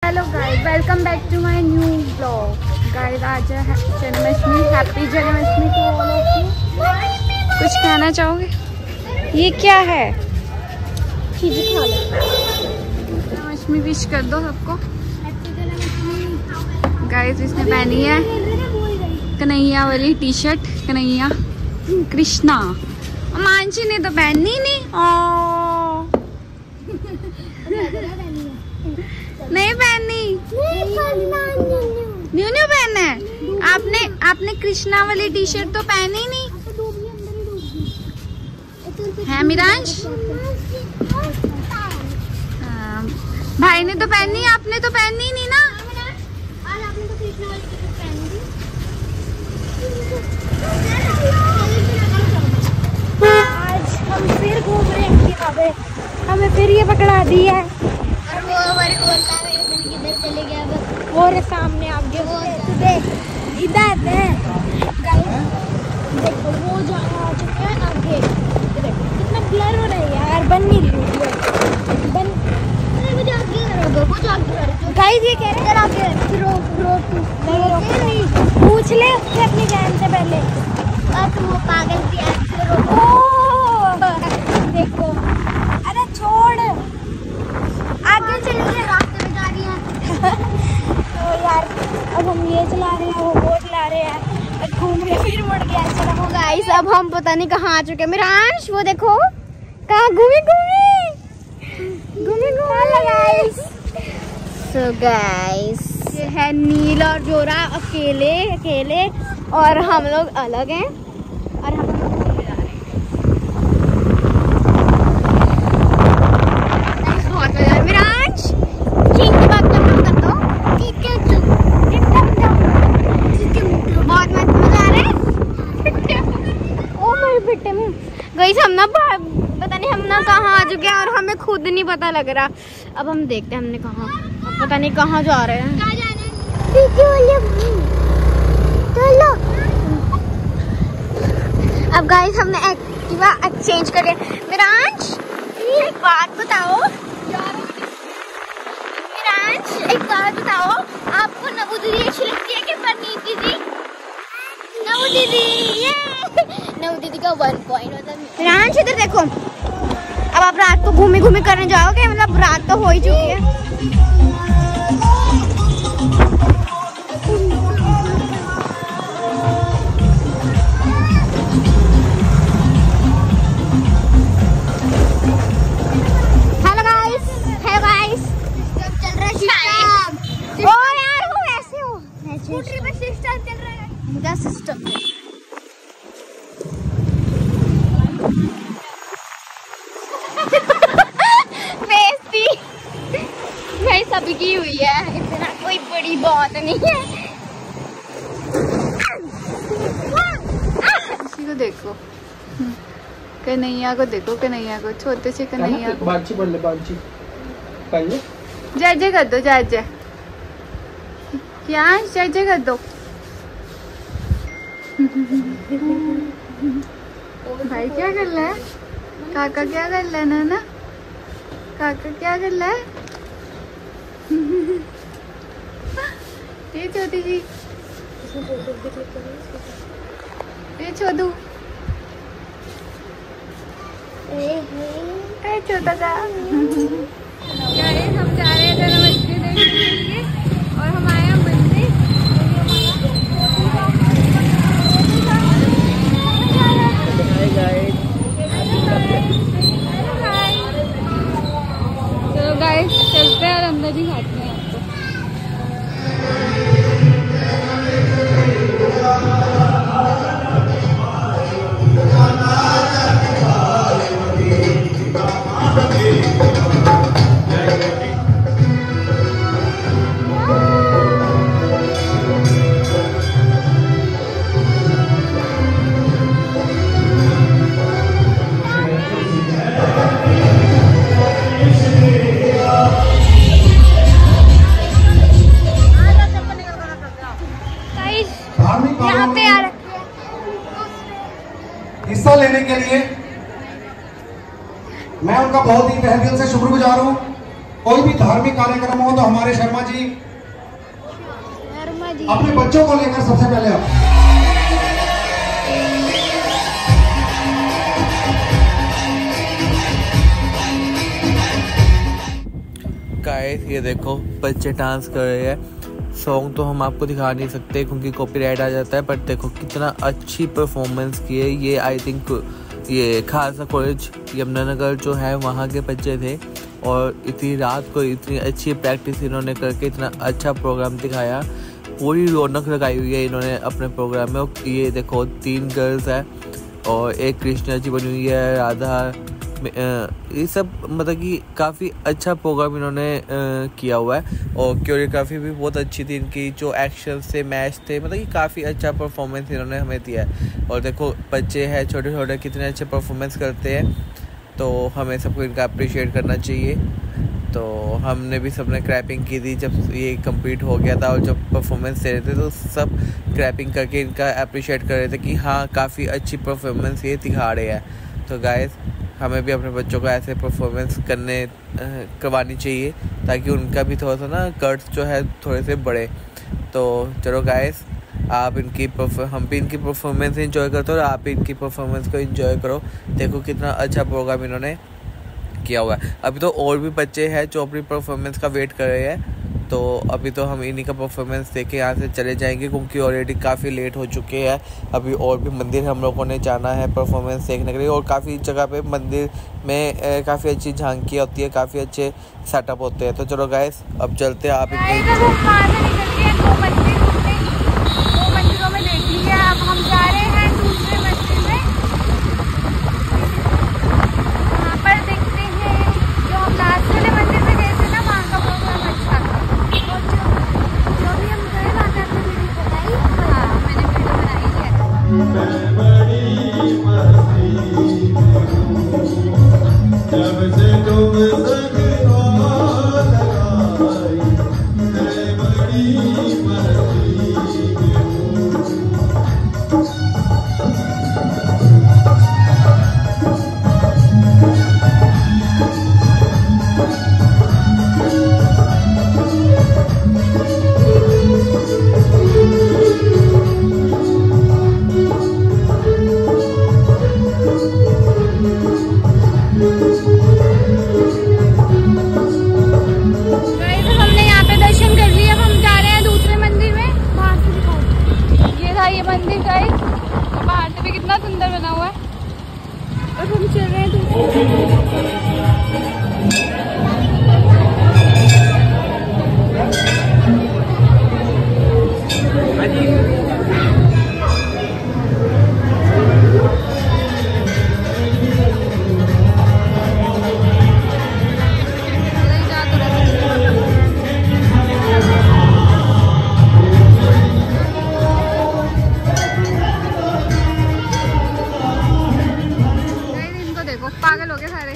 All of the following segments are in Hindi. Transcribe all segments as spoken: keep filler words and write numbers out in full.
Hello guys, welcome back to my new blog. Guys आज है Janmashtami, happy Janmashtami to all of you. कुछ कहना चाहोगे? ये क्या है? चीज़ खा लो। जन्माष्टमी विश कर दो सबको। गाइस इसने पहनी है कन्हैया वाली टी शर्ट, कन्हैया कृष्णा। मानसी ने तो पहनी नहीं। ओ नहीं पहनी, न्यू न्यू पहना है आपने। आपने कृष्णा वाली टी शर्ट तो पहनी नहीं है मिरांश। हाँ, भाई ने तो पहनी, आपने तो पहनी नहीं ना। आज आपने तो कृष्णा वाली टी शर्ट पहनी थी। आज हम फिर घूम रहे हैं यहाँ पे, हमें फिर ये पकड़ा दी है। और वो हमारे बोलता है किधर चले गया बस। वो रे सामने आगे वो देख इधर है गाइस, देखो वो जा आ चुके हैं आगे। देखो कितना ब्लर हो रहा है यार, बन नहीं रही वीडियो बन। अरे मुझे आगे करो, वो जो आगे करो गाइस। ये कह रहे हैं आगे रोक रोक नहीं, पूछ ले उससे अपनी जान से पहले। और तुम वो पागल की आगे रोको। देखो अरे छोड़, आगे चलिए, रास्ते में जा रही है। तो यार अब हम ये चला रहे हैं, वो वो चला रहे हैं, घूम रहे फिर मुड़ गया। चलो गाइस अब हम पता नहीं कहाँ आ चुके हैं। मिरांश वो देखो कहाँ घूमे घूमे घूमे घूमे गाइस। सो गाइस ये है नील और जोरा अकेले अकेले और हम लोग अलग हैं और हम गई हम ना पता नहीं हम ना कहाँ आ चुके हैं और हमें खुद नहीं पता लग रहा। अब हम देखते हैं हमने कहाँ, अब पता नहीं कहाँ जा रहे हैं। कहाँ जाना है? अब गाइस हमने एक्टिवा एक्सचेंज कर लिया। मिरांश एक बात बताओ, मिरांश एक बात बताओ, आपको नबू दीदी अच्छी लगती है कि परनीति जी? नबू दीदी, ये नबू दीदी का वन पॉइंट होता है। मिरांश इधर देखो, अब आप रात को घूमी घूमी करने जाओगे, मतलब रात तो हो ही चुकी है। हेलो गाइस, हेलो गाइस, चल रहा है सिस्टम। ओ यार वो ऐसे हो, स्कूटरी पे सिस्टम चल रहा है। क्या सिस्टम? बेइज्जती भाई सभी की हुई है, इतना कोई बड़ी बात नहीं है। इसी को देखो, कन्हैया को देखो, कन्हैया को, छोटे से कन्हैया को। बांची पढ़ ले, बांची पढ़ ले। जय जय कर दो, जय जय। क्या जय जय कर दो भाई। क्या कर रहा है काका? क्या कर रहा है नाना? काका क्या कर रहा है? ये छोटी जी, ये छोटू, ये छोटा सा। हम जा रहे हैं जन्माष्टमी देखने के लिए और हम आए हैं मंदिर। चलो गाइस चलते हैं और अंदर ही खाते हैं आपको। हिस्सा लेने के लिए मैं उनका बहुत ही तहे दिल से शुक्रगुजार हूं। कोई भी धार्मिक कार्यक्रम हो तो हमारे शर्मा जी शर्मा जी अपने बच्चों को लेकर सबसे पहले आप गाइस ये देखो बच्चे डांस कर रहे हैं। सॉन्ग तो हम आपको दिखा नहीं सकते क्योंकि कॉपीराइट आ जाता है, पर देखो कितना अच्छी परफॉर्मेंस की है। ये आई थिंक ये खालसा कॉलेज यमुनानगर जो है वहाँ के बच्चे थे और इतनी रात को इतनी अच्छी प्रैक्टिस इन्होंने करके इतना अच्छा प्रोग्राम दिखाया। पूरी रौनक लगाई हुई है इन्होंने अपने प्रोग्राम में। ये देखो तीन गर्ल्स है और एक कृष्णा जी बनी हुई है, राधा, ये सब मतलब कि काफ़ी अच्छा प्रोग्राम इन्होंने किया हुआ है। और कोरियोग्राफी भी बहुत अच्छी थी इनकी, जो एक्शन से मैच थे, मतलब कि काफ़ी अच्छा परफॉर्मेंस इन्होंने हमें दिया है। और देखो बच्चे हैं छोटे छोटे कितने अच्छे परफॉर्मेंस करते हैं, तो हमें सबको इनका अप्रिशिएट करना चाहिए। तो हमने भी सबने क्रैपिंग की थी जब ये कंप्लीट हो गया था, और जब परफॉर्मेंस दे रहे थे तो सब क्रैपिंग करके इनका अप्रिशिएट कर रहे थे कि हाँ काफ़ी अच्छी परफॉर्मेंस ये दिखा रहे हैं। तो गाइस हमें भी अपने बच्चों को ऐसे परफॉर्मेंस करने करवानी चाहिए ताकि उनका भी थोड़ा सा ना कट्स जो है थोड़े से बढ़े। तो चलो गाइस आप इनकी हम भी इनकी परफॉर्मेंस एंजॉय करते हो और आप भी इनकी परफॉर्मेंस को एंजॉय करो। देखो कितना अच्छा प्रोग्राम इन्होंने किया हुआ है। अभी तो और भी बच्चे हैं जो अपनी परफॉर्मेंस का वेट कर रहे हैं, तो अभी तो हम इन्हीं का परफॉर्मेंस देख के यहाँ से चले जाएंगे क्योंकि ऑलरेडी काफ़ी लेट हो चुके हैं। अभी और भी मंदिर हम लोगों ने जाना है परफॉर्मेंस देखने के लिए, और काफ़ी जगह पे मंदिर में काफ़ी अच्छी झांकियाँ होती है, काफ़ी अच्छे सेटअप होते हैं। तो चलो गाइस अब चलते हैं। आप मंदिरों में देख लिया, अब हम जा रहे हैं दूसरे मंदिर में। वहाँ पर देखते हैं जो हम लास्ट वाले मंदिर में गए थे ना, वहाँ का प्रोग्राम अच्छा था। और जो जो भी हम गए वहाँ का आपने वीडियो बनाई? हाँ मैंने वीडियो बनाई पागल हो गए सारे।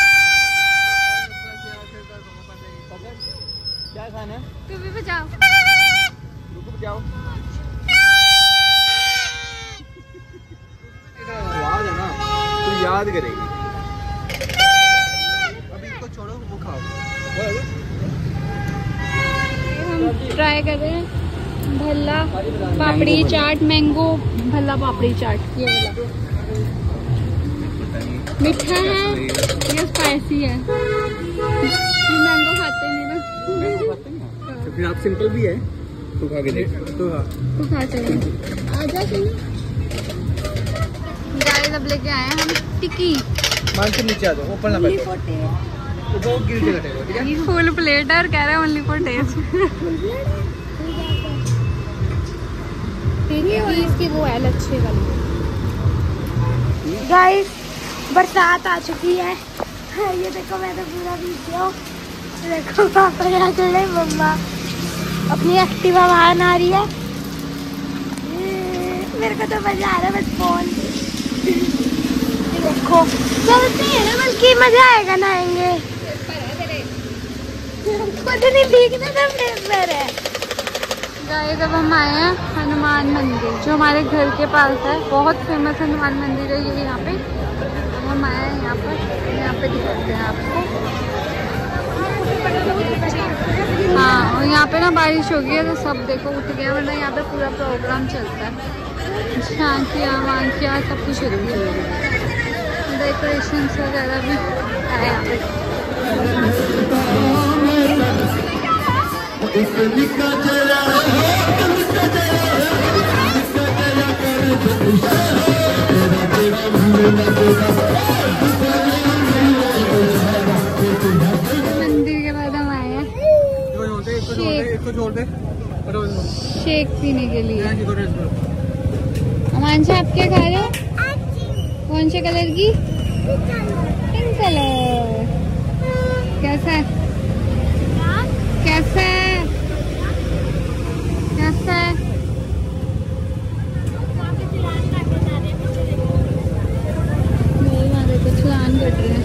क्या खाना है? तू भी बजाओ। बजाओ। आवाज है ना तो याद करेगी। अभी इसको छोड़ो, वो खाओ। हम ट्राई कर रहे हैं भल्ला पापड़ी चाट, मैंगो भल्ला पापड़ी चाट। ये वाला मीठा है या स्पाइसी है? ये मैंगो खाते नहीं ना। तो फिर आप सिंपल भी है तो खा के देख। तो हाँ तो खा चले आजा चलिए। गाइस अब लेके आए हैं हम टिक्की। मान से नीचे आ जाओ, ऊपर ना बैठो, वो गिर के कटेगा। ठीक है, फुल प्लेट है और कह रहे हैं ओनली फॉर टेस्ट। इसकी वो है लच्छे वाली। गाइस बरसात आ चुकी है। ये देखो मैं तो पूरा वीडियो देखो। पापा यहाँ चले, मम्मा अपनी एक्टिवा वाहन आ रही है। मेरे को तो मजा आ रहा है बस फोन देखो। चलते हैं ना, बल्कि मजा आएगा नहाएंगे। खुद नहीं भीगना था पर है। गाइस अब हम आए हैं हनुमान मंदिर जो हमारे घर के पास है। बहुत फेमस हनुमान मंदिर है ये यहाँ पे। हम आए हैं यहाँ पर, यहाँ पे दिखाते हैं आपको। हाँ, और यहाँ पे ना बारिश हो गई है तो सब देखो उठ गया, वरना यहाँ पे पूरा प्रोग्राम चलता है। झांकियाँ वांकियाँ सब कुछ होती है, डेकोरेशन वगैरह भी है यहाँ पे। मंदिर के बाद हम आए हैं शेक पीने के लिए। अमांशा, आप क्या खा रहे हो? कौन से कलर की? Pink colour. कैसा है? कैसा है? कैसा है? नहीं, वहाँ देखो चलान कट रहे हैं।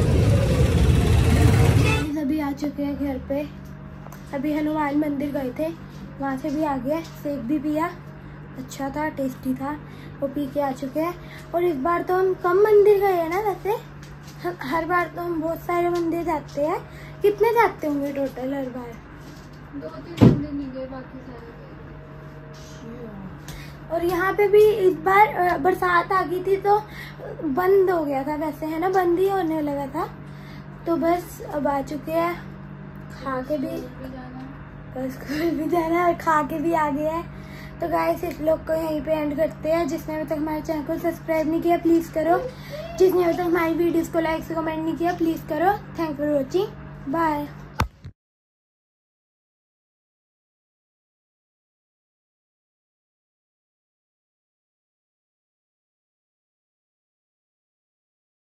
अभी आ चुके हैं घर पे। अभी हनुमान मंदिर गए थे, वहाँ से भी आ गए, शेक भी पिया, अच्छा था, टेस्टी था, वो पी के आ चुके हैं। और इस बार तो हम कम मंदिर गए हैं ना, वैसे हर बार तो हम बहुत सारे मंदिर जाते हैं। कितने जाते होंगे टोटल हर बार? दो तीन मंदिर नहीं गए, बाकी सारे गए। और यहाँ पे भी इस बार बरसात आ गई थी तो बंद हो गया था, वैसे है ना, बंद ही होने लगा था। तो बस अब आ चुके हैं, खा के भी बस स्कूल भी जाना है और खा के भी आ गया है। तो गाइस इस लोग को यहीं पे एंड करते हैं। जिसने अभी तक हमारे चैनल को सब्सक्राइब नहीं किया प्लीज़ करो, जिसने अभी तक हमारी वीडियोस को लाइक से कमेंट नहीं किया प्लीज़ करो। Thank for watching, bye.